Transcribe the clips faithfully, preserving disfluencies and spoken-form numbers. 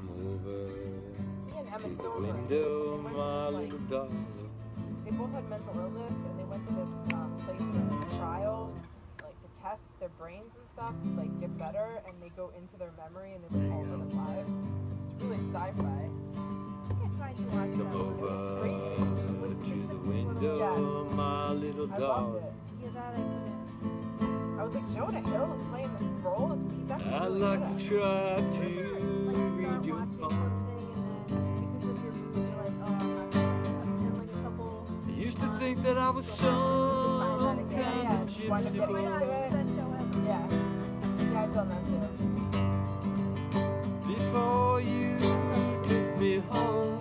Come over and Emma to the Stone window, were- my they went little to this, darling. like, they both had mental illness, and they went to this um, place for a trial, like to test their brains and stuff to like get better, and they go into their memory and they live alternate lives. It's really sci-fi. Come over to the window, Yes. my little I loved darling. it. I was like, Jonah Hill is playing this role. He's actually I'd really like good to at it. try to read your mind. I used to think that I was some Yeah, yeah, kind of and wind up getting gypsy into it. Yeah. Yeah, I've done that too. before you took me home.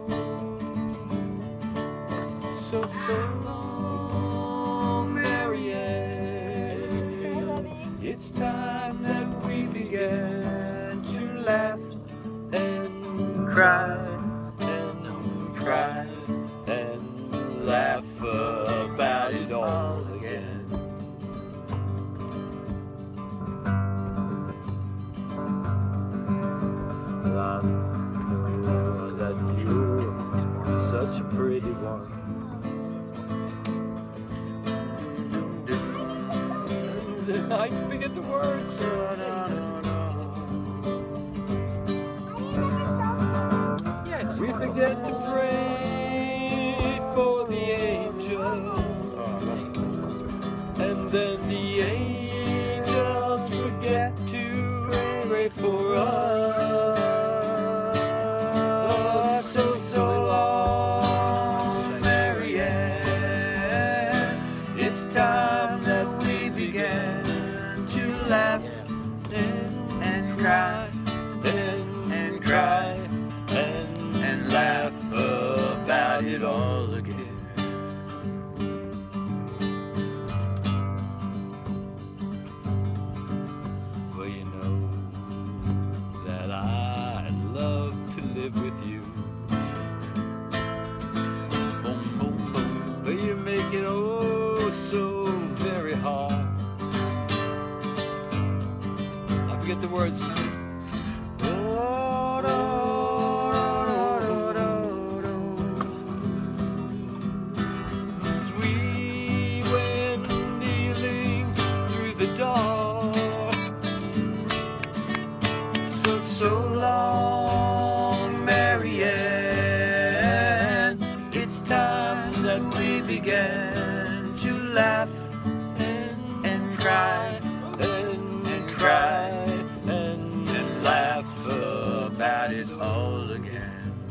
So, so long, Marianne. Hey, Lovey. It's time that we began to laugh and cry and cry and laugh about it all again. I know that you're such a pretty one. I can forget the words. We forget to pray for the angels, and then the angels forget to pray for us. So, so long, Marianne. It's time that we began to laugh and, and cry and, and cry and, and laugh about it all again. Well, you know that I love to live with you. Boom, boom, boom. But you make it oh so very hard. I forget the words. As we went kneeling through the dark. So, so long, Marianne. It's time that we began to laugh and, and cry and, and cry and, and laugh about it all again.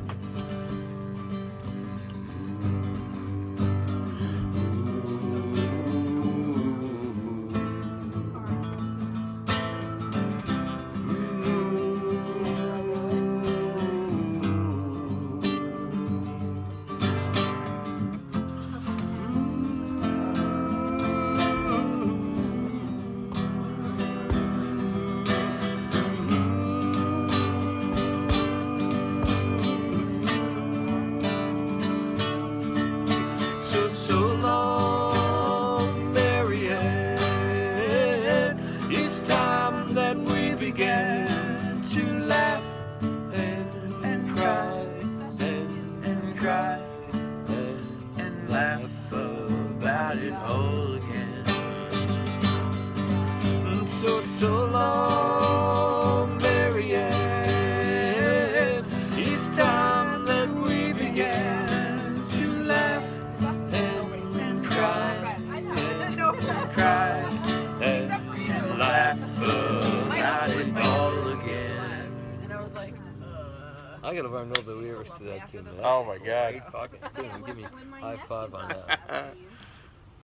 So, so long, Marianne. It's time that we began to laugh and, and cry and, and cry and, and laugh about it all again. So, so long, Marianne. It's time that we began to laugh and cry and cry and, and laugh about it all again. And I was like, uh. I gotta learn all the lyrics to that tune. Oh my God. Fucking tune. Give me a high five on that.